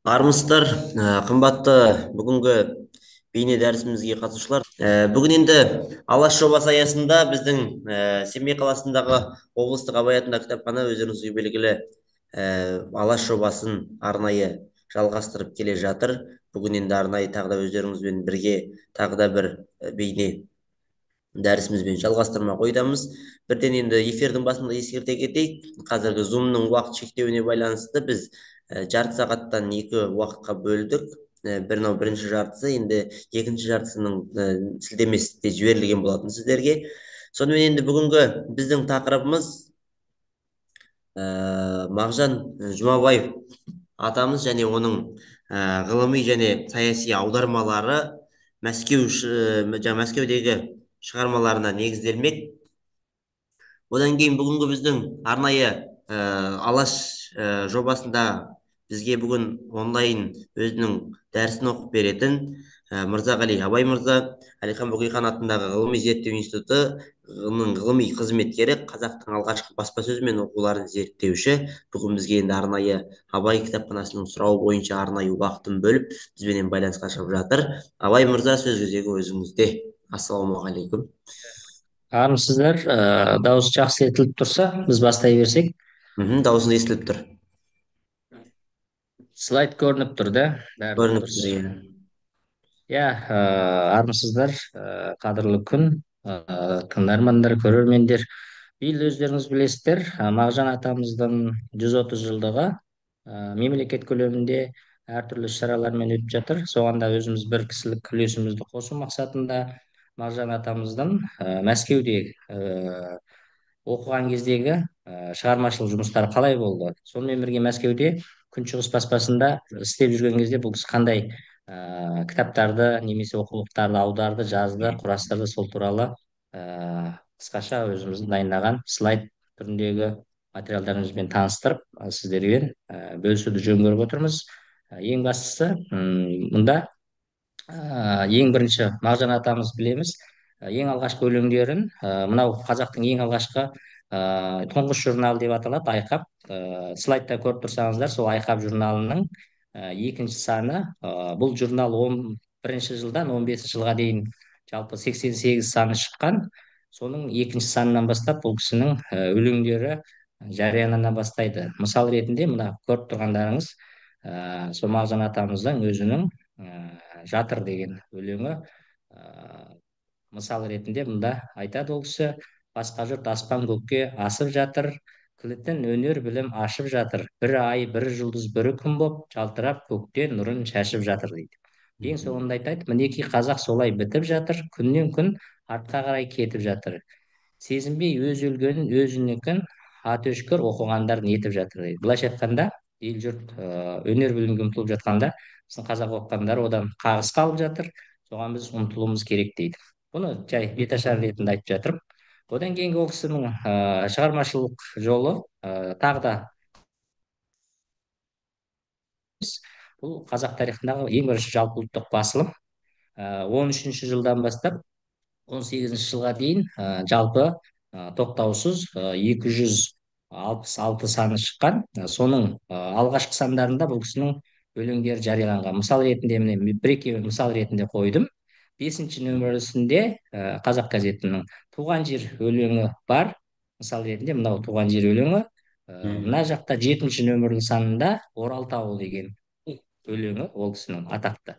Армысыздар, қымбатты бүгінгі бейне дәрісімізге қатысушылар. Бүгін енді алаш жобасы аясында біздің Семей қаласындағы облыстық абай атындағы кітапхана өздеріңізге белгілі алаш жобасын арнайы жалғастырып келе жатыр. Бүгін енді арнайы тағы да өздеріңізбен бірге тағы да бір бейне дәрісімізбен жалғастырмақ ойдамыз. Бірден енді эфирдің басында ескерте кетейік, қазіргі зумның уақыт шектеуіне байланысты біз жарты сағаттан екі уақытқа бөлдік. Мынау бірінші жартысы, енді екінші жартысының сілтемесі де жіберілген болатын сіздерге. Сонымен енді бүгінгі біздің тақырыбымыз Мағжан Жұмабаев атамыз және оның ғылыми және саяси аудармалары Мәскеудегі шығармаларына негізделмек. Одан кейін бүгінгі біздің арнайы алаш жобасында бізге бүгін онлайн өзінің дәрісін оқып беретін Мырзағали Абай мырза, Әлихан Бөкейхан атындағы ғылыми зерттеу институтының ғылыми қызметкері, қазақтың алғашқы баспасөзі мен оқуларын зерттеуші. Бүгін бізге енді арнайы Абай кітапханасының сұрауы бойынша арнайы уақытын бөліп бізбенен байланысқа шығып жатыр. Абай мырза, сөз кезегі өзіңізде. Ассалаумағалейкум. Армысыздар. Дауыс жақсы естіліп тұрса, біз бастай берсек. Дауысыңыз естіліп тұр. Слайд көрініп тұр да, бәрі Көрініп дұрыс. тұр, иә. Иә, армысыздар, қадірлі күн, тыңдармандар, көрермендер. Биыл өздеріңіз білесіздер, Мағжан атамыздың 130 жылдығы мемлекет көлемінде әртүрлі шаралармен өтіп жатыр. Соған да өзіміз бір кісілік үлесімізді қосу мақсатында Мағжан атамыздың Мәскеуде оқыған кездегі шығармашылық жұмыстары қалай болды? Сонымен бірге Мәскеуде Күншығыс баспасында істеп жүрген кезде бұл кісі қандай кітаптарды немесе оқулықтарды аударды, жазды, құрастырды, сол туралы қысқаша өзіміздің дайындаған слайд түріндегі материалдарымызбен таныстырып сіздермен бөлісуді жөн көріп отырмыз. Ең бастысы мұнда ең бірінші Мағжан атамыз білеміз, ең алғашқы өлеңдерін мынау қазақтың ең алғашқы тұңғыш журналы деп аталады, Айқап. Слайдта көріп тұрсаңыздар, сол Айқап журналының екінші саны. Бұл журнал 11-ші жылдан 15-ші жылға дейін жалпы 88 саны шыққан. Соның екінші санынан бастап бұл кісінің өлеңдері жариялана бастайды. Мысал ретінде мына көріп тұрғандарыңыз сол Мағжан атамыздың өзінің жатыр деген өлеңі. Мысал ретінде мұнда айтады ол кісі: басқа жұрт аспан көкке асып жатыр, кілтін өнер білім ашып жатыр, бір ай бір жұлдыз бір күн боп жалтырап көктен нұрын шашып жатыр дейді. Ең соңында айтады: мінекей қазақ солай бітіп жатыр, күннен күн артқа қарай кетіп жатыр, сезінбей өз өлгенін өзінікін аты өшкір оқығандар нетіп жатыр дейді. Былайша айтқанда, ел жұрт өнер білімге ұмтылып жатқанда біздің қазақ оқығандар одан қағыс қалып жатыр, соған біз ұмтылуымыз керек дейді. Бұны жай беташар ретінде айтып жатырмын. Одан кейінгі ол кісінің шығармашылық жолы тағы да бұл қазақ тарихындағы ең бірінші жалпы ұлттық басылым. 13-ші жылдан бастап 18-ші жылға дейін жалпы тоқтаусыз 266 саны шыққан. Соның алғашқы сандарында бұл кісінің өлеңдері жарияланған. Мысал ретінде міне бір екеуін мысал ретінде қойдым. 5-ші нөмірісінде қазақ газетінің туған жер өлеңі бар. Мысал ретінде мынау туған жер өлеңі. Мына жақта 7-ші нөмірлі санында Орал тауы деген өлеңі ол кісінің атақты.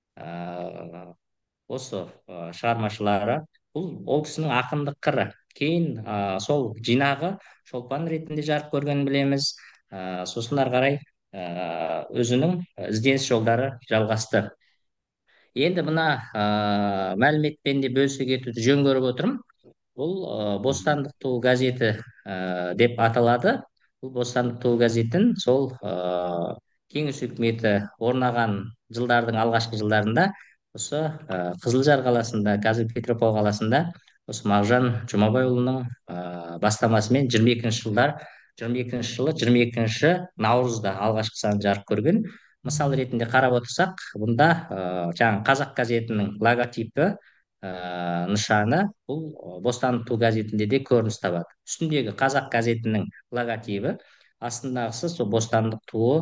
Осы шығармашылары, бұл ол кісінің ақындық қыры. Кейін сол жинағы шолпан ретінде жарық көргенін білеміз. Сосын ары қарай өзінің ізденіс жолдары жалғасты. Енді мына мәліметпен де бөлісе кетуді жөн көріп отырмын. Бұл Бостандық туы газеті деп аталады. Бұл Бостандық туы газетін сол кеңес үкіметі орнаған жылдардың алғашқы жылдарында осы Қызылжар қаласында, қазір Петропавл қаласында, осы Мағжан Жұмабайұлының бастамасымен 22-ші жылы 22-ші наурызда алғашқы сан жарық көрген. Мысал ретінде қарап отырсақ, бұнда жаңа қазақ газетінің логотипі, нышаны бұл Бостандық туы газетінде де көрініс табады. Үстіндегі қазақ газетінің логотипі, астындағысы сол Бостандық туы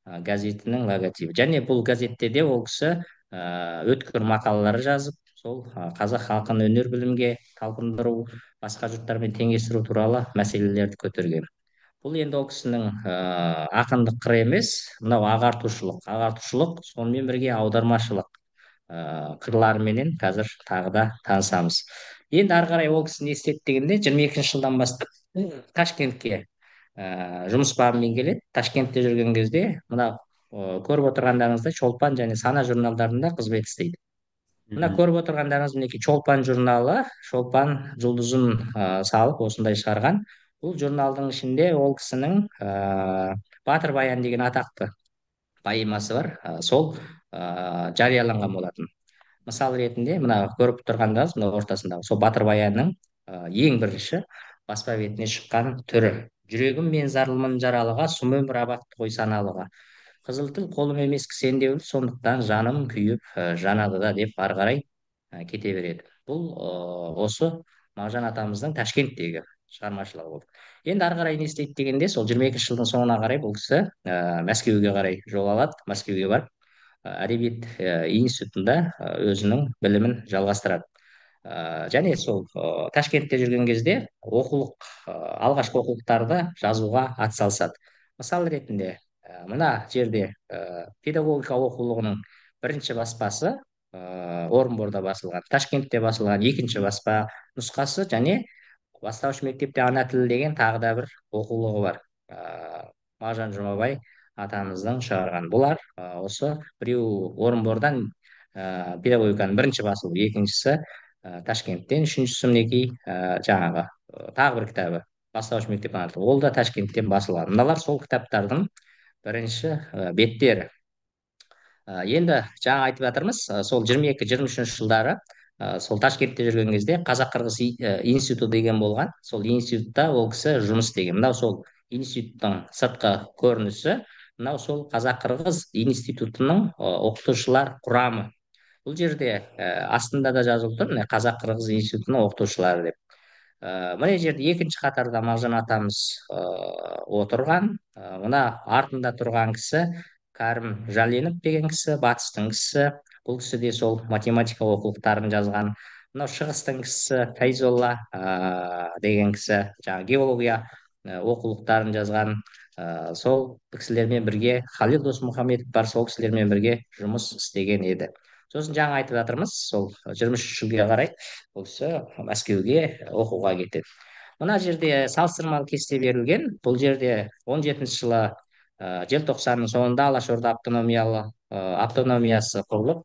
газетінің логотипі. Және бұл газетте де ол кісі өткір мақалалар жазып, сол қазақ халқын өнер білімге талпындыру, басқа жұрттармен теңестіру туралы мәселелерді көтерген. Бұл енді ол кісінің ақындық қыры емес, мынау ағартушылық, сонымен бірге аудармашылық қырларыменен қазір тағы да танысамыз. Енді ары қарай ол кісі не істеді дегенде, 22-ші жылдан бастап Ташкентке жұмыс бабымен келеді. Ташкентте жүрген кезде мына көріп отырғандарыңыздай Чолпан және Сана журналдарында қызмет істейді. Мына Мгм. көріп отырғандарыңыз мінекей Чолпан журналы, Чолпан жұлдызын салып осындай шығарған. Бұл журналдың ішінде ол кісінің Батыр Баян деген атақты поэмасы бар. Сол жарияланған болатын. Мысал ретінде мына көріп тұрғандарыңыз мына ортасындағы сол Батыр Баянның ең бірінші баспа бетіне шыққан түрі. Жүрегім мен зарлымын жаралыға, сұм өмір абақты қой саналыға. Қызыл тіл қолым емес кісендеулі, сондықтан жаным күйіп жанады да деп ары қарай кете береді. Бұл осы мағжан атамыздың Ташкенттегі шығармашылығы болды. Енді ары қарай не істейді дегенде, сол 22-ші жылдың соңына қарай бұл кісі Мәскеуге қарай жол алады. Мәскеуге барып әдебиет институтында өзінің білімін жалғастырады. Және сол Ташкентте жүрген кезде алғашқы оқулықтарды жазуға атсалысады. Мысал ретінде мына жерде педагогика оқулығының бірінші баспасы Орынборда басылған, Ташкентте басылған екінші баспа нұсқасы, және бастауыш мектепте ана тілі деген тағы да бір оқулығы бар. Мағжан Жұмабай атамыздың шығарған. Бұлар осы біреу Орынбордан педагогиканың бірінші басылымы, екіншісі Ташкенттен, үшіншісі мінекей жаңағы тағы бір кітабы бастауыш мектеп ана тілі. Ол да Ташкенттен басылған. Мыналар сол кітаптардың бірінші беттері. Енді жаңа айтып жатырмыз, сол 22-23 жылдары сол Ташкентте жүрген кезде Қазақ-Қырғыз институты деген болған. Сол институтта ол кісі жұмыс істеген. Мынау сол институттың сыртқы көрінісі, мынау сол Қазақ-Қырғыз институтының оқытушылар құрамы. Бұл жерде астында да жазылып тұр, міне Қазақ-Қырғыз институтының оқытушылары деп. Мына жерде екінші қатарда Мағжан атамыз отырған. Мына артында тұрған кісі Кәрім Жәленов деген кісі, батыстың кісі. Бұл кісі де сол математика оқулықтарын жазған. Мынау шығыстың кісісі Файзолла деген кісі жаңағы геология оқулықтарын жазған. Сол кісілермен бірге Халил Досмұхамедов бар, сол кісілермен бірге жұмыс істеген еді. Сосын жаңа айтып жатырмыз, сол 23 жылға қарай бұл кісі Мәскеуге оқуға кетеді. Мына жерде салыстырмалы кесте берілген. Бұл жерде 17-ші жылы желтоқсанның соңында Алашорда автономиясы құрылып,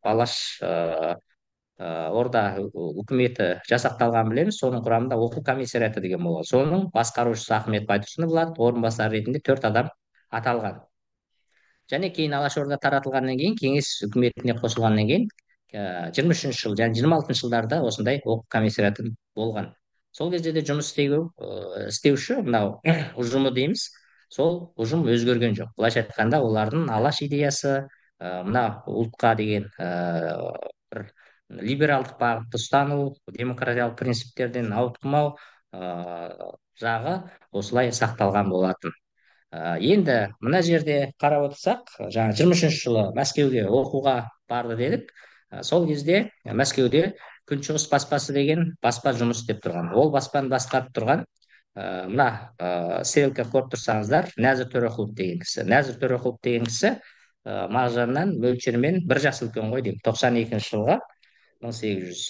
Орда үкіметі жасақталған білеміз. Соның құрамында оқу комиссариаты деген болған. Соның басқарушысы Ахмет Байтұрсынов болады. Орынбасар ретінде 4 адам аталған. Және кейін Алашорда таратылғаннан кейін, кеңес үкіметіне қосылғаннан кейін 23-ші жыл және 26-ші жылдарда осындай оқу комиссариаты болған. Сол кезде де жұмыс істеуші мынау ұжымы дейміз. Сол ұжым өзгерген жоқ. Былайша айтқанда олардың алаш идеясы, мына ұлтқа деген бір либералдық бағытты ұстану, демократиялық принциптерден ауытқымау жағы осылай сақталған болатын. Енді мына жерде қарап отырсақ, жаңа 23-ші жылы Мәскеуге оқуға барды дедік. Сол кезде Мәскеуде Күншығыс баспасы деген баспа жұмыс істеп тұрған. Ол баспаны басқарып тұрған мына стрелка көріп тұрсаңыздар, Нәзір Төреқұлов деген кісі. Нәзір Төреқұлов деген кісі Мағжаннан мөлшермен 1 жас үлкен ғой деймін. 92-ші жылға 1800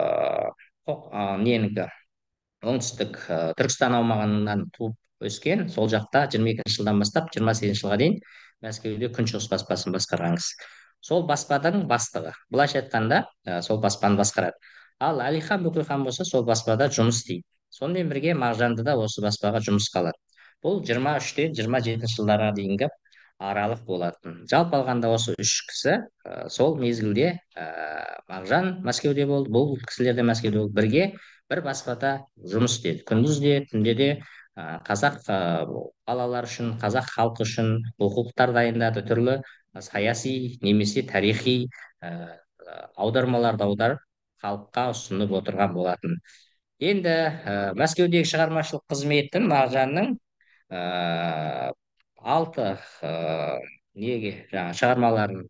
ненікі оңтүстік Түркістан аумағынан туып өскен. Сол жақта 22-ші жылдан бастап 28-ші жылға дейін Мәскеуде Күншығыс баспасын басқарған кісі. Сол баспаның бастығы. Былайша айтқанда, сол баспаны басқарады. Ал Әлихан Бөкейхан болса сол баспада жұмыс істейді. Сонымен бірге Мағжанды да осы баспаға жұмысқа алады. Бұл 23-тен 27-ші жылдарға дейінгі аралық болатын. Жалпы алғанда осы 3 кісі сол мезгілде Мағжан Мәскеуде болды, бұл кісілер де Мәскеуде болды. Бірге бір баспада жұмыс істеді. Күндіз де, түнде де қазақ балалар үшін, қазақ халқы үшін оқулықтар дайындады, түрлі саяси немесе тарихи аудармаларды аударып халыққа ұсынып отырған болатын. Енді Мәскеудегі шығармашылық қызметін Мағжанның 6 неге жаңағы шығармаларын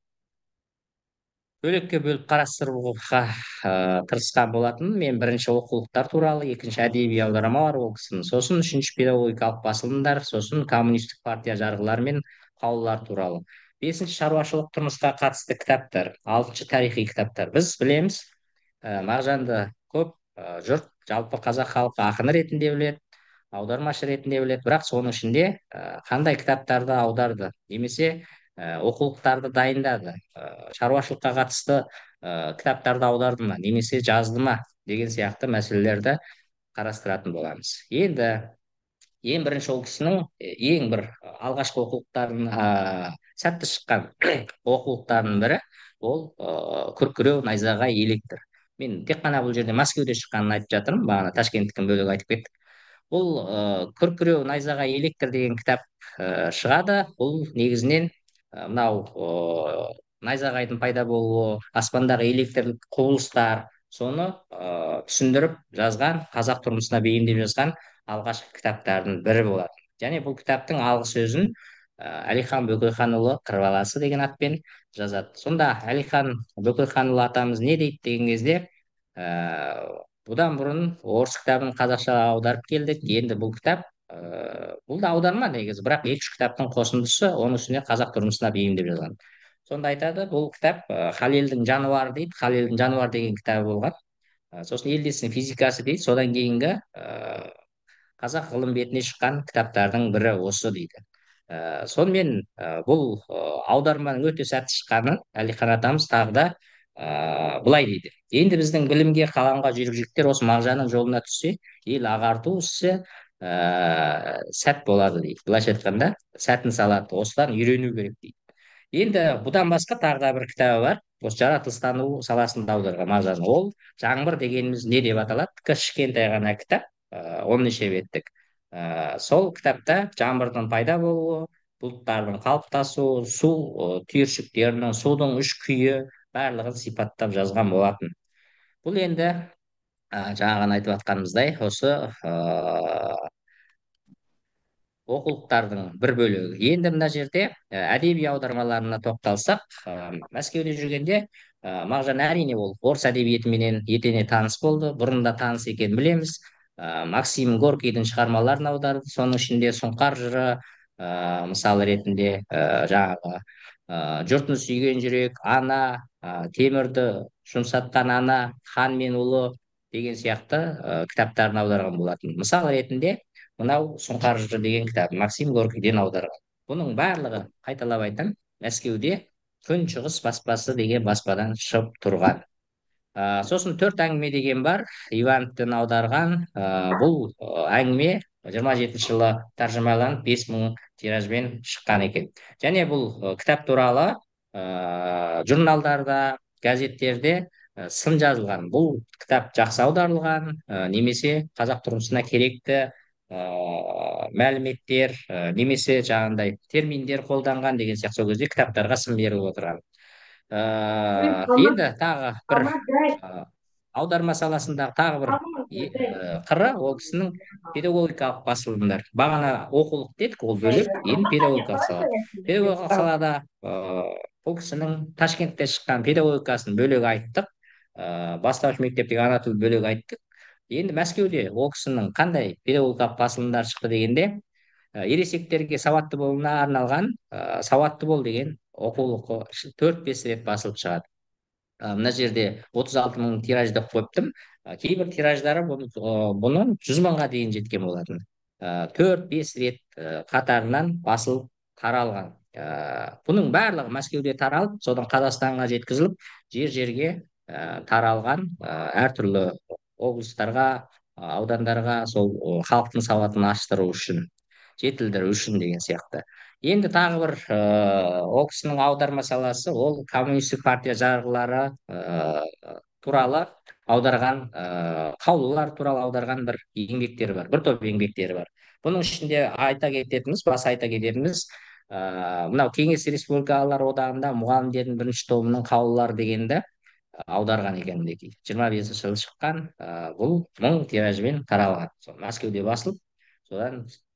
бөлекке бөліп қарастыруға тырысқан болатын. Мен бірінші оқулықтар туралы, екінші әдеби аудармалар ол кісінің, сосын үшінші педагогикалық басылымдар, сосын коммунистік партия жарғылары мен қаулылар туралы. Бесінші шаруашылық тұрмысқа қатысты кітаптар, алтыншы тарихи кітаптар. Біз білеміз, мағжанды көп жұрт, жалпы қазақ халқы ақын ретінде біледі, аудармашы ретінде біледі, бірақ соның ішінде қандай кітаптарды аударды, немесе оқулықтарды дайындады, шаруашылыққа қатысты кітаптарды аударды ма, немесе жазды ма деген сияқты мәселелерді қарастыратын боламыз. Енді ең бірінші ол кісінің ең бір алғашқы оқулықтарын сәтті шыққан оқулықтарының бірі ол күркіреу найзағай электр. Мен тек қана бұл жерде Мәскеуде шыққанын айтып жатырмын, бағана Ташкенттікін бөлек айтып кеттік. Бұл күркіреу найзағай электр деген кітап шығады. Бұл негізінен мынау найзағайдың пайда болуы, аспандағы электрлік құбылыстар, соны түсіндіріп жазған, қазақ тұрмысына бейімдеп жазған алғашқы кітаптардың бірі болады. Және бұл кітаптың алғы сөзін Әлихан Бөкейханұлы Қырбаласы деген атпен жазады. Сонда Әлихан Бөкейханұлы атамыз не дейді деген кезде, бұдан бұрын орыс кітабын қазақшаға аударып келдік. Енді бұл кітап, бұл да аударма негізі, бірақ екі-үш кітаптың қосындысы, оның үстіне қазақ тұрмысына бейімдеп жазған. Сонда айтады, бұл кітап Халелдің жануары дейді. Халелдің жануар деген кітабы болған. Сосын Елдестің физикасы дейді. Содан кейінгі қазақ ғылым бетіне шыққан кітаптардың бірі осы дейді. Сонымен бұл аударманың өте сәтті шыққанын Әлихан атамыз тағы да былай дейді: енді біздің білімге қаламға жүйрік осы мағжанның жолына түссе, ел ағарту ісі сәт болады дейді. Былайша айтқанда, сәтін салады, осыдан үйрену керек дейді. Енді бұдан басқа тағы да бір кітабы бар. Осы жаратылыстану саласында аударған мағжан. Ол жаңбыр дегеніміз не деп аталады? Кішкентай ғана кітап, 10 беттік. Сол кітапта жаңбырдың пайда болуы, бұлттардың қалыптасуы, су түйіршіктерінің, судың үш күйі барлығын сипаттап жазған болатын. Бұл енді жаңа ғана айтып жатқанымыздай, осы оқулықтардың бір бөлігі. Енді мына жерде әдеби аудармаларына тоқталсақ, Мәскеуде жүргенде мағжан әрине ол орыс әдебиетіменен етене таныс болды. Бұрында таныс екенін білеміз. Максим Горкийдің шығармаларын аударды. Соның ішінде Сұңқар жыры мысалы ретінде, жаңағы жұртын сүйген жүрек, ана, темірді жұмсатқан ана, хан мен ұлы деген сияқты кітаптарын аударған болатын. Мысал ретінде мынау Сұңқар жыры деген кітап Максим Горкийден аударған. Бұның барлығы, қайталап айтамын, Мәскеуде Күншығыс баспасы деген баспадан шығып тұрған. Сосын төрт әңгіме деген бар, Ивановтен аударған. Бұл әңгіме 27 жылы тәржімаланып 5000 тиражбен шыққан екен. Және бұл кітап туралы журналдарда, газеттерде сын жазылған. Бұл кітап жақсы аударылған, немесе қазақ тұрмысына керекті мәліметтер, немесе жаңағындай терминдер қолданған деген сияқты сол кезде кітаптарға сын беріп отырған. Енді тағы бір аударма саласындағы тағы бір қыры ол кісінің педагогикалық басылымдар. Бағана оқулық дедік, ол бөлек, енді педагогикалық сала. Педагогикалық салада ол кісінің Ташкентте шыққан педагогикасын бөлек айттық, бастауыш мектептегі ана тіл бөлек айттық. Енді Мәскеуде ол кісінің қандай педагогикалық басылымдар шықты дегенде, ересектерге сауатты болуына арналған сауатты бол деген оқулық 4-5 рет басылып шығады. Мына жерде 36 000 тираж деп қойыптым. Кейбір тираждары бұның 100 000-ға дейін жеткен болатын. 4-5 рет қатарынан басылып таралған. Бұның барлығы Мәскеуде таралып, содан Қазақстанға жеткізіліп, жер-жерге таралған, әртүрлі облыстарға, аудандарға сол халықтың сауатын аштыру үшін, жетілдіру үшін деген сияқты. Енді тағы бір ол кісінің аударма саласы, ол коммунистік партия жарғылары туралы аударған, қаулылар туралы аударған бір еңбектері бар, бір топ еңбектері бар. Бұның ішінде баса айта кететініміз, мынау Кеңес Республикалар одағында мұғалімдердің бірінші тобының қаулылары дегенді аударған екен мінекей. 25 жылы шыққан, бұл 1000 тиражбен таралған. Мәскеуде басылып, содан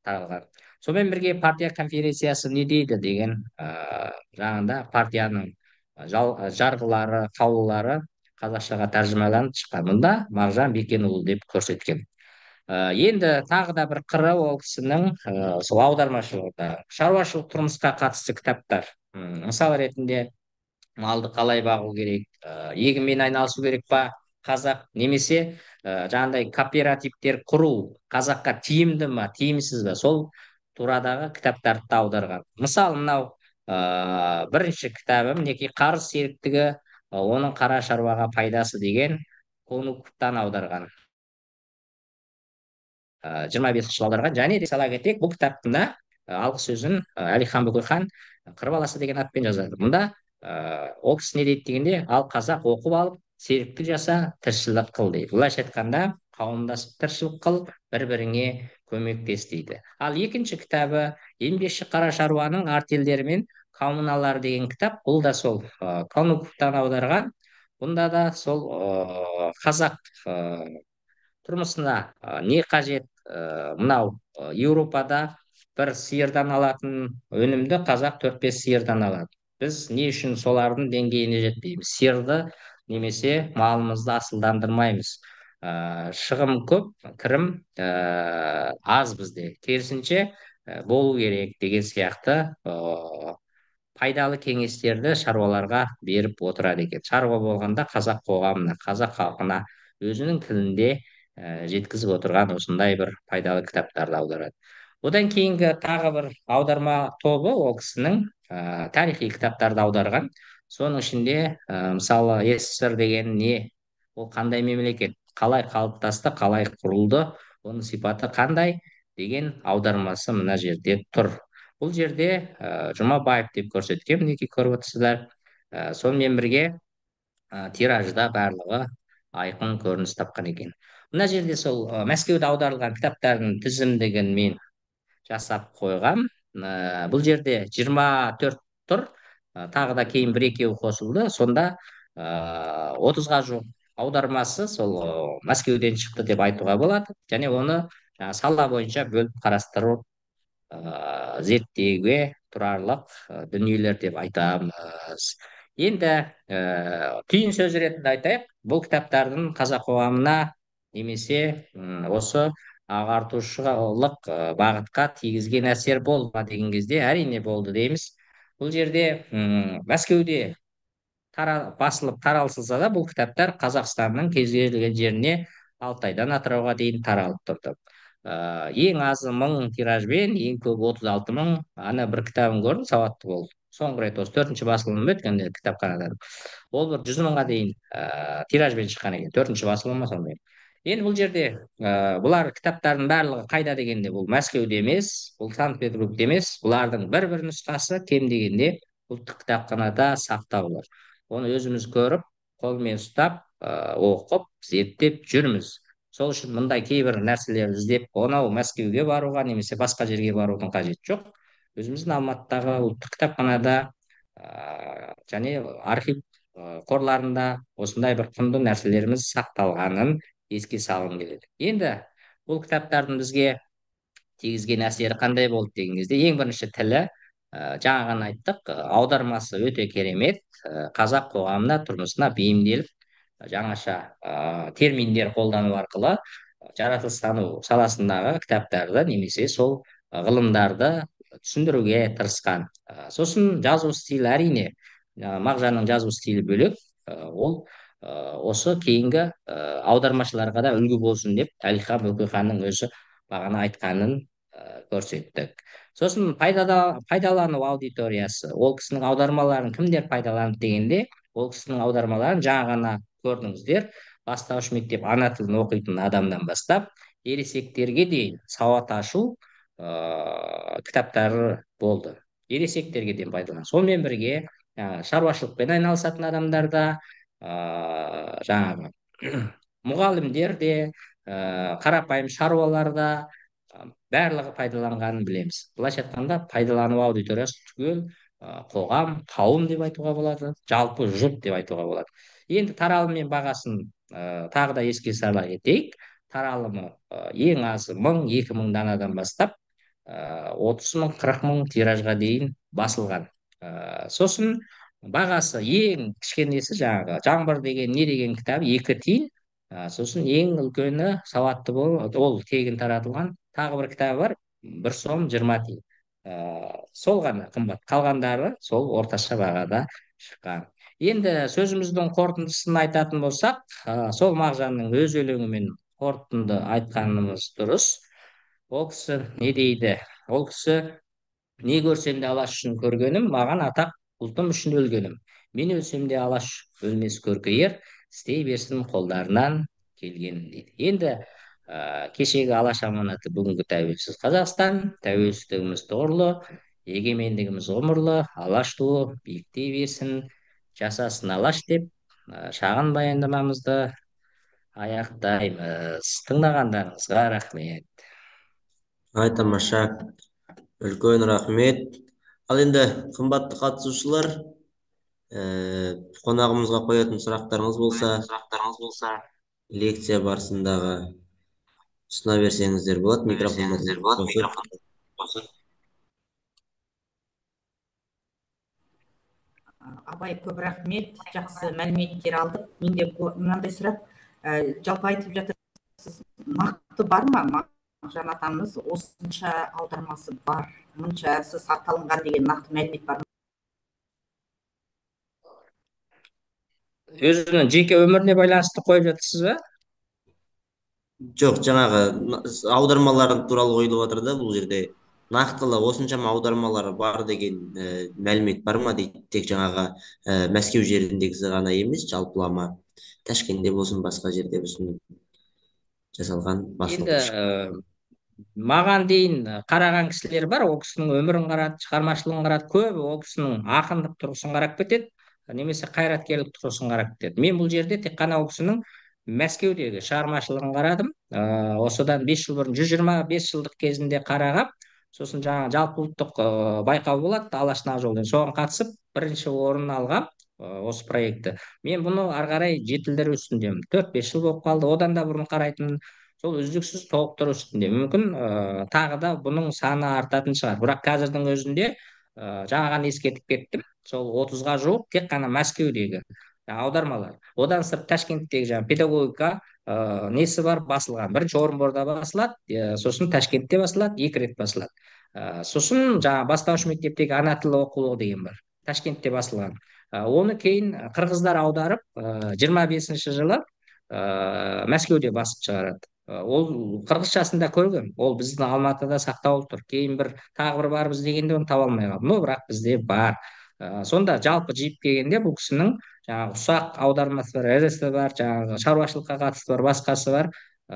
таралған. Сонымен бірге партия конференциясы не дейді деген жаңағында партияның жарғылары, қаулылары қазақшаға тәржімаланып шыққан. Мұнда Мағжан Бекенұлы деп көрсеткен. Енді тағы да бір қыры ол кісінің сол аудармашылығында шаруашылық тұрмысқа қатысты кітаптар. Мысал ретінде малды қалай бағу керек, егінмен айналысу керек па қазақ, немесе жаңағыдай кооперативтер құру қазаққа тиімді ма, тиімсіз бе, сол турадағы кітаптарды да аударған. Мысалы мынау бірінші кітабы мінекей қарыз серіктігі, оның қара шаруаға пайдасы деген конуктан аударған. 25 жылы аударған. Және де сала кетейік, бұл кітаптың да алғы сөзін Әлихан Бөкейхан қыр баласы деген атпен жазады. Мұнда ол кісі не дейді дегенде, ал қазақ оқып алып серіктік жаса, тіршілік қыл дейді. Былайша айтқанда, қауымдасып тіршілік қыл, бір-біріңе көмектес дейді. Ал екінші кітабы еңбекші қара шаруаның артельдері мен коммуналары деген кітап. Бұл да сол Конуктан аударған. Бұнда да сол қазақ тұрмысына не қажет, мынау Еуропада бір сиырдан алатын өнімді қазақ 4-5 сиырдан алады. Біз не үшін солардың деңгейіне жетпейміз? Сиырды немесе малымызды асылдандырмаймыз. Шығым көп, кірім аз бізде. Керісінше болу керек деген сияқты пайдалы кеңестерді шаруаларға беріп отырады екен. Шаруа болғанда қазақ қоғамына, қазақ халқына өзінің тілінде жеткізіп отырған осындай бір пайдалы кітаптарды аударады. Одан кейінгі тағы бір аударма тобы ол кісінің тарихи кітаптарды аударған. Соның ішінде мысалы СССР деген не, ол қандай мемлекет, қалай қалыптасты, қалай құрылды, оның сипаты қандай деген аудармасы мына жерде тұр. Бұл жерде Жұмабаев деп көрсеткен, мінекей көріп отырсыздар. Сонымен бірге тиражда барлығы айқын көрініс тапқан екен. Мына жерде сол Мәскеуде аударылған кітаптардың тізімдігін мен жасап қойғам. Бұл жерде 24 тұр. Тағы да кейін бір-екеуі қосылды. Сонда 30-ға жуық аудармасы сол Мәскеуден шықты деп айтуға болады. Және оны сала бойынша бөліп қарастыру, зерттеуге тұрарлық дүниелер деп айтамыз. Енді түйін сөз ретінде айтайық, бұл кітаптардың қазақ қоғамына немесе осы ағартушылық бағытқа тигізген әсер болды ма деген кезде, әрине болды дейміз. Бұл жерде Мәскеуде басылып таралсылса да, бұл кітаптар Қазақстанның кез келген жеріне Алтайдан Атырауға дейін таралып тұрды. Ең азы 1000 тиражбен, ең көбі 36 000. Ана бір кітабын көрдім, сауатты болды. Соңғы рет осы 4-ші басылымы өткенде кітапханадан. Ол бір 100 000-ға дейін тиражбен шыққан екен. 4-ші басылымы сондай. Енді бұл жерде бұлар кітаптардың барлығы қайда дегенде, бұл Мәскеуде емес, бұл Санкт-Петербургте емес, бұлардың бір нұсқасы кем дегенде ұлттық кітапханада сақтаулы. Оны өзіміз көріп, қолмен ұстап, оқып, зерттеп жүрміз. Сол үшін мұндай кейбір нәрселерді іздеп, онау Мәскеуге баруға немесе басқа жерге барудың қажеті жоқ. Өзіміздің Алматыдағы ұлттық кітапханада және архив қорларында осындай бір құнды нәрселеріміз сақталғанын еске салғым келеді. Енді бұл кітаптардың бізге тигізген әсері қандай болды деген кезде, ең бірінші тілі, жаңа ғана айттық, аудармасы өте керемет, қазақ қоғамына, тұрмысына бейімделіп, жаңаша терминдер қолдану арқылы жаратылыстану саласындағы кітаптарды немесе сол ғылымдарды түсіндіруге тырысқан. Сосын жазу стилі, әрине, Мағжанның жазу стилі бөлек, ол осы кейінгі аудармашыларға да үлгі болсын деп Әлихан Бөкейханның өзі бағана айтқанын көрсеттік. Сосын пайдалану аудиториясы, ол кісінің аудармаларын кімдер пайдаланды дегенде, ол кісінің аудармаларын жаңа ғана көрдіңіздер, бастауыш мектеп ана тілін оқитын адамдан бастап ересектерге дейін сауат ашу кітаптары болды. Ересектерге дейін пайдаланды. Сонымен бірге шаруашылықпен айналысатын адамдар да, жаңағы мұғалімдер де, қарапайым шаруалар да барлығы пайдаланғанын білеміз. Былайша айтқанда, пайдалану аудиториясы түгел қоғам, қауым деп айтуға болады, жалпы жұрт деп айтуға болады. Енді таралым мен бағасын тағы да еске сала кетейік. Таралымы ең азы 1000-2000 данадан бастап 30 мың 40 мың тиражға дейін басылған. Сосын бағасы ең кішкенесі жаңағы жаңбыр деген не деген кітап 2 тиын. Сосын ең үлкені сауатты бол, ол тегін таратылған тағы бір кітабы бар, 1 сом 20 тиын. Сол ғана қымбат, қалғандары сол орташа бағада шыққан. Енді сөзіміздің қорытындысын айтатын болсақ, сол мағжанның өз өлеңімен қорытынды айтқанымыз дұрыс. Ол кісі не дейді? Ол кісі не көрсем де алаш үшін көргенім, маған атақ ұлтым үшін өлгенім. Мен өлсем де алаш өлмес көркі ер, істей берсін қолдарынан келген дейді. Енді кешегі алаш аманаты бүгінгі тәуелсіз Қазақстан, тәуелсіздігіміз тұғырлы, егемендігіміз ғұмырлы, алаш туы биіктей берсін, жасасын алаш деп шағын баяндамамызды аяқтаймыз. Тыңдағандарыңызға рахмет. Ай, тамаша. Үлкен рахмет. Ал енді қымбатты қатысушылар, қонағымызға қоятын сұрақтарыңыз болса, лекция барысындағы ұсына берсеңіздер болады. Микрофондарды қосып. Абай, көп рахмет, жақсы мәліметтер алдық. Менде мынандай сұрақ, жалпы айтып жатырсыз, нақты бар ма? Мағжан атамыз осынша аудармасы бар, мұншасы сақталынған деген нақты мәлімет бар ма? Өзінің жеке өміріне байланысты қойып жатырсыз ба? Жоқ, жаңағы аудармалар туралы қойылып жатыр да бұл жерде. Нақтылы осыншама аудармалары бар деген мәлімет бар ма дейді. Тек жаңағы Мәскеу жеріндегісі ғана емес, жалпылама Ташкентте болсын, басқа жерде болсын жасалған Енді басылып. маған дейін қараған кісілер бар, ол кісінің өмірін қарады, шығармашылығын қарады, көбі ол кісінің ақындық тұрғысын қарап кетеді, немесе қайраткерлік тұрғысын қарап кетеді. Мен бұл жерде тек қана ол кісінің Мәскеудегі шығармашылығын қарадым. Осыдан 5 жыл бұрын 125 жылдық кезінде қарағап, сосын жаңа жалпы ұлттық байқау болады, Алаш Нақ Жолы, соған қатысып бірінші орын алғам осы проектті. Мен бұны ары қарай жетілдіру үстіндемін. 4-5 жыл болып қалды, одан да бұрын қарайтын, сол үздіксіз толықтыру үстінде. Мүмкін тағы да бұның саны артатын шығар. Бірақ қазірдің өзінде жаңа ғана ескертіп кеттім. Сол 30-ға жуық тек қана Мәскеудегі аудармалар. Одан сырт Ташкенттегі жаңағы педагогика несі бар, басылған. Бірінші Орынборда басылады, сосын Ташкентте басылады, 2 рет басылады. Сосын жаңағы бастауыш мектептегі ана тілі оқулығы деген бар. Ташкентте басылған. Оны кейін қырғыздар аударып, 25-ші жылы Мәскеуде басып шығарады. Ол қырғызшасын да көргем, ол біздің Алматыда сақтаулы тұр. Кейін тағы бір барып іздегенде оны таба алмай қалдым. Бірақ бізде бар. Сонда жалпы жиып келгенде бұл кісінің жаңағы ұсақ аудармасы бар, ірісі бар, жаңағы шаруашылыққа қатысты бар, басқасы бар.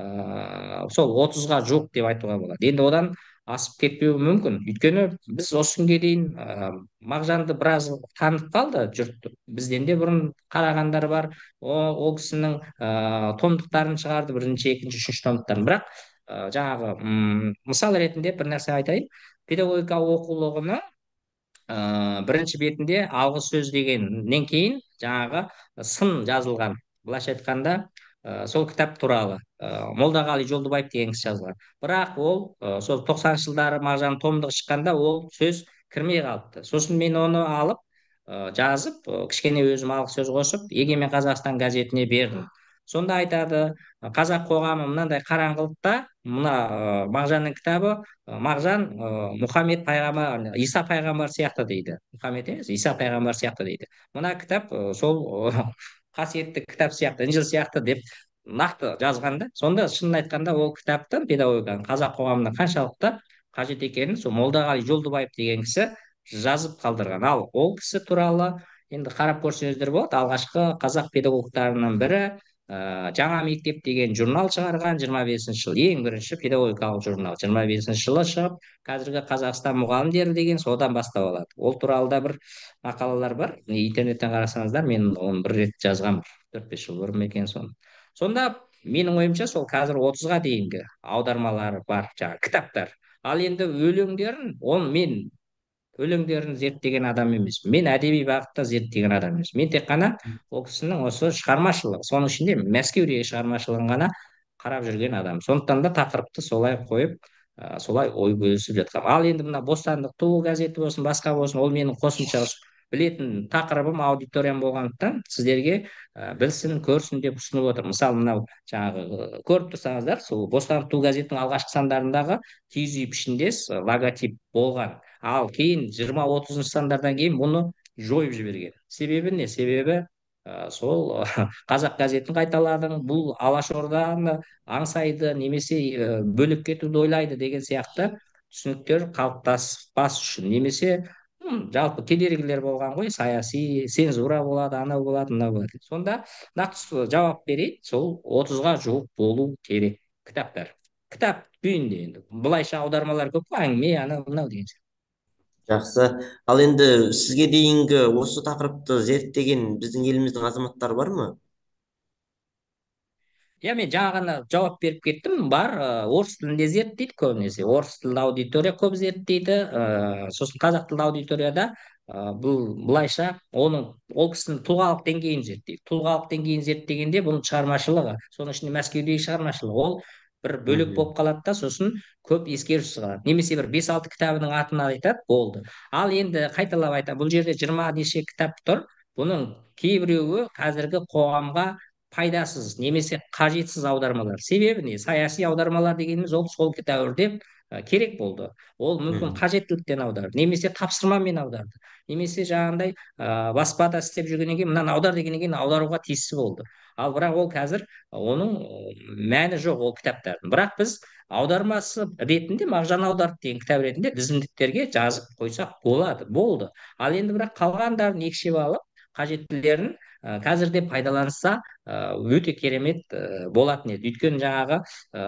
Сол 30-ға жуық деп айтуға болады. Енді одан асып кетпеуі мүмкін. Өйткені біз осы күнге дейін Мағжанды біраз танып қалды жұрт. Бізден де бұрын қарағандар бар. Ол кісінің томдықтарын шығарды, бірінші, екінші, үшінші томдықтарын. Бірақ жаңағы мысал ретінде бір нәрсе айтайын. Педагогика оқулығының бірінші бетінде алғы сөз дегеннен кейін жаңағы сын жазылған. Былайша айтқанда сол кітап туралы Молдағали Жолдыбаев деген кісі жазған. Бірақ ол сол 90-шы жылдары Мағжан томдығы шыққанда ол сөз кірмей қалыпты. Сосын мен оны алып жазып, кішкене өзім алғы сөз қосып, Егемен Қазақстан газетіне бердім. Сонда айтады, қазақ қоғамы мынандай қараңғылықта, мына Мағжанның кітабы, Мағжан Мұхаммед пайғамбар, Иса пайғамбар сияқты дейді. Мұхаммед емес, Иса пайғамбар сияқты дейді. Мына кітап сол қасиетті кітап сияқты, інжіл сияқты деп нақты жазғанда, сонда шынын айтқанда ол кітаптың педагогиканың қазақ қоғамына қаншалықты қажет екенін сол Молдағали Жолдыбаев деген кісі жазып қалдырған. Ал ол кісі туралы енді қарап көрсеңіздер болады. Алғашқы қазақ педагогтарының бірі жаңа мектеп деген журнал шығарған, 25-ші жыл, ең бірінші педагогикалық журнал 25-ші жылы шығып, қазіргі Қазақстан мұғалімдері деген содан бастап алады. Ол туралы да бір мақалалар бар, интернеттен қарасаңыздар, мен оны бір рет жазғам, 4-5 жыл бұрын екен соны. Сонда менің ойымша сол қазір 30-ға дейінгі аудармалары бар жаңағы кітаптар. Ал енді өлеңдерін, мен өлеңдерін зерттеген адам емес. Мен әдеби бағытта зерттеген адам емес. Мен тек қана ол кісінің осы шығармашылығы, соның ішінде Мәскеудегі шығармашылығын ғана қарап жүрген адам. Сондықтан да тақырыпты солай қойып солай ой бөлісіп жатқам. Ал енді мына бостандық туы газеті болсын, басқа болсын, ол менің қосымша білетін тақырыбым, аудиториям болғандықтан сіздерге білсін, көрсін деп ұсынып отырмын. Мысалы, мынау жаңағы көріп тұрсаңыздар, сол бостандық туы газетінің алғашқы сандарындағы киіз үй пішіндес логотип болған. Ал кейін 20-30 сандардан кейін бұны жойып жіберген. Себебі не? Себебі сол қазақ газетін қайталадың, бұл Алашорданы аңсайды немесе бөліп кетуді ойлайды деген сияқты түсініктер қалыптаспас үшін, немесе жалпы кедергілер болған ғой, саяси цензура болады, анау болады, мынау болады. Сонда нақты жауап берейін, сол 30-ға жуық болу керек кітаптар. Кітап күйінде енді былайша аудармалар көп қой, әңгіме анау мынау деген сияқты. Жақсы. Ал енді сізге дейінгі осы тақырыпты зерттеген біздің еліміздің азаматтары бар ма? Иә, мен жаңа ғана жауап беріп кеттім. Бар, орыс тілінде зерттейді көбінесе. Орыс тілді аудитория көп зерттейді. Сосын қазақ тілді аудиторияда былайша ол кісінің тұлғалық деңгейін зерттейді. Тұлғалық деңгейін зерттегенде бұның шығармашылығы, соның ішінде Мәскеудегі шығармашылығы, ол бір бөлек болып қалады да, сосын көп ескерусіз қалады. Немесе бір 5-6 кітабының атын айтады, болды. Ал енді қайталап айтамын, бұл жерде 20 неше кітап тұр. Бұның кейбіреуі қазіргі қоғамға пайдасыз немесе қажетсіз аудармалар. Себебі не? Саяси аудармалар дегеніміз ол сол дәуірде керек болды. Ол мүмкін Мгм. қажеттіліктен аударды, немесе тапсырмамен аударды, немесе жаңағындай баспада істеп жүргеннен кейін мынаны аудар дегеннен кейін аударуға тиісті болды. Ал бірақ ол қазір оның мәні жоқ ол кітаптардың. Бірақ біз аудармасы ретінде, Мағжан аударды деген кітап ретінде тізімдіктерге жазып қойсақ болады, болды. Ал енді бірақ қалғандарын екшеп алып қажеттілерін қазірде пайдаланса өте керемет болатын еді. Өйткені жаңағы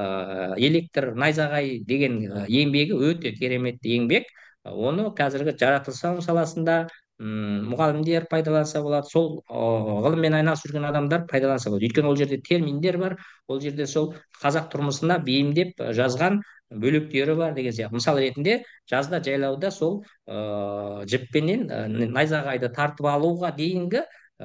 электр найзағай деген еңбегі өте керемет еңбек. Оны қазіргі жаратылыстану саласында мұғалімдер пайдаланса болады, сол ғылыммен айналысып жүрген адамдар пайдаланса болады. Өйткені ол жерде терминдер бар, ол жерде сол қазақ тұрмысына бейімдеп жазған бөлектері бар деген сияқты. Мысал ретінде жазда жайлауда сол жіппенен найзағайды тартып алуға дейінгі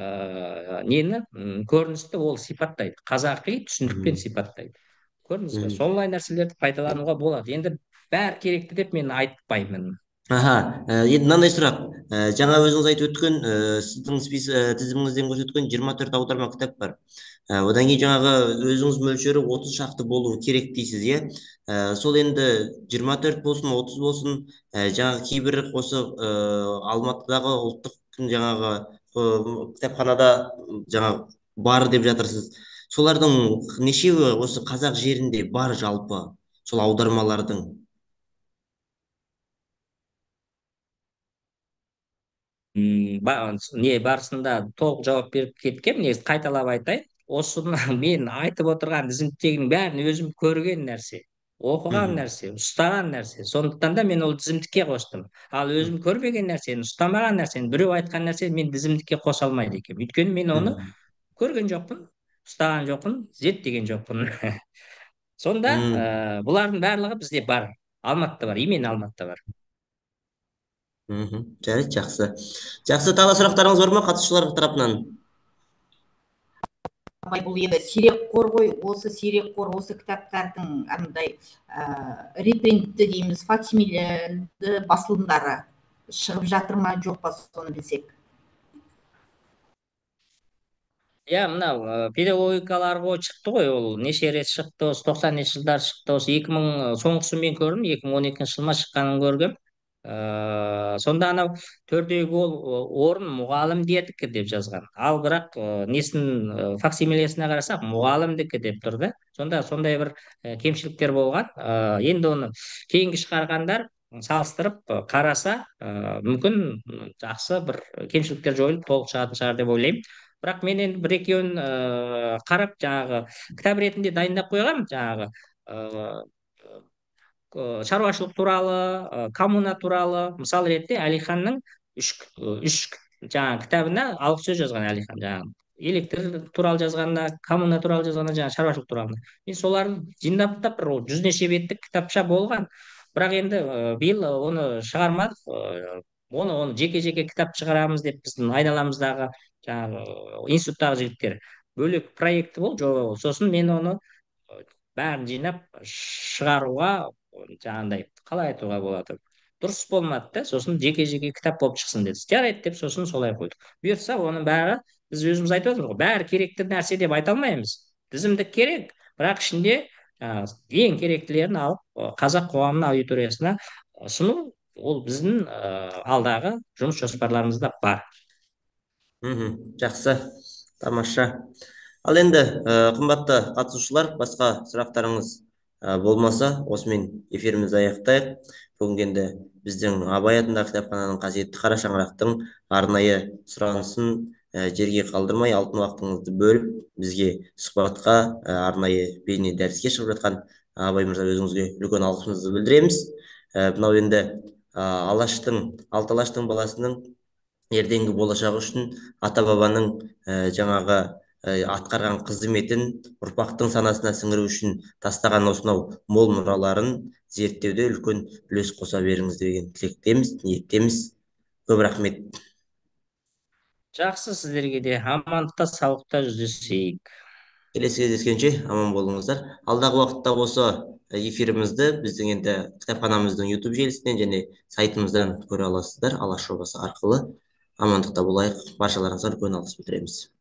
нені көріністі ол сипаттайды, қазақи түсінікпен Мгм. сипаттайды. Көрдіңіз ба? Мгм. Солай нәрселерді пайдалануға болады. Енді бәрі керекті деп мен айтпаймын. Аха, енді мынандай сұрақ. Жаңа өзіңіз айтып өткен, сіздің тізіміңізден көрсеткен 24 аударма кітап бар. Одан кейін жаңағы өзіңіз мөлшері 30 шақты болуы керек дейсіз, иә? Сол енді 24 болсын, 30 болсын, жаңағы кейбір осы Алматыдағы ұлттық жаңағы кітапханада жаңағы бар деп жатырсыз. Солардың нешеуі осы қазақ жерінде бар жалпы, сол аудармалардың? Не барысында толық жауап беріп кеткем, негізі қайталап айтайын. Осыны мен айтып отырған тізімдіктегінің бәрін өзім көрген нәрсе, оқыған Мгм. нәрсе, ұстаған нәрсе. Сондықтан да мен ол тізімдікке қостым. Ал өзім көрмеген нәрсені, ұстамаған нәрсені, біреу айтқан нәрсені мен тізімдікке қоса алмайды екенмін. Өйткені мен оны Мгм. көрген жоқпын, ұстаған жоқпын, зерттеген жоқпын. Сонда Мгм. бұлардың барлығы бізде бар. Алматыда бар, именно Алматыда бар. Мгм. Жарайды, жақсы. Жақсы, тағы да сұрақтарыңыз бар ма қатысушылар тарапынан? абай бұл енді сирек қор ғой, осы сирек қор осы кітаптардың андай репринтті дейміз, факсимилді басылымдары шығып жатыр ма жоқ па, соны білсек. Иә, мынау педагогикалар ғой шықты ғой, ол неше рет шықты, осы 90-шы жылдары шықты, осы 2000 соңғысын мен көрдім, 2012 жылы ма шыққанын көргем. Сонда анау төрдегі ол орын мұғалімдердікі деп жазған. Ал бірақ несін факсимилесіне қарасақ мұғалімдікі деп тұр да. Сонда сондай бір кемшіліктер болған. Енді оны кейінгі шығарғандар салыстырып қараса мүмкін жақсы бір кемшіліктер жойылып толық шығатын шығар деп ойлаймын. Бірақ мен енді бір екеуін қарап жаңағы кітап ретінде дайындап қойғам, жаңағы шаруашылық туралы, коммуна туралы. Мысал ретінде Әлиханның үш жаңағы кітабына алғы сөз жазған. Әлихан жаңағы электр туралы жазғанда, коммуна туралы жазғанда, жаңағы шаруашылық туралы. Мен соларын жинақтап бір 100 неше беттік кітапша болған. Бірақ енді биыл оны шығармадық. Оны жеке-жеке кітап шығарамыз деп біздің айналамыздағы жаңағы институттағы жігіттер бөлек проекті болды, жоба болды. Сосын мен оны бәрін жинап шығаруға жаңағындай қалай айтуға болады, дұрыс болмады да, сосын жеке жеке кітап болып шықсын деді. Жарайды деп сосын солай қойдық. Бұйыртса оның бәрі, біз өзіміз айтып отырмыз ғой, бәрі керекті нәрсе деп айта алмаймыз. Тізімдік керек, бірақ ішінде ең керектілерін алып қазақ қоғамына, аудиториясына ұсыну, ол біздің алдағы жұмыс жоспарларымызда бар. Жақсы, тамаша. Ал енді қымбатты қатысушылар, басқа сұрақтарыңыз болмаса, осымен эфирімізді аяқтайық. Бүгін енді біздің Абай атындағы кітапхананың қасиетті қара шаңырақтың арнайы сұранысын жерге қалдырмай, алтын уақытыңызды бөліп, бізге сұхбатқа, арнайы бейне дәріске шығып жатқан Абай мырза, өзіңізге үлкен алғысымызды білдіреміз. Мынау енді алты алаштың баласының ертеңгі болашағы үшін ата бабаның жаңағы атқарған қызметін ұрпақтың санасына сіңіру үшін тастаған осынау мол мұраларын зерттеуде үлкен үлес қоса беріңіз деген тілектеміз, ниеттеміз. Көп рахмет. Жақсы, сіздерге де амандықта, саулықта жүздесейік. Келесі кездескенше аман болыңыздар. Алдағы уақытта осы эфирімізді біздің енді кітапханамыздың YouTube желісінен және сайтымыздан көре аласыздар, алаш жобасы арқылы. Амандықта болайық. Баршаларыңызға үлкен алғыс білдіреміз.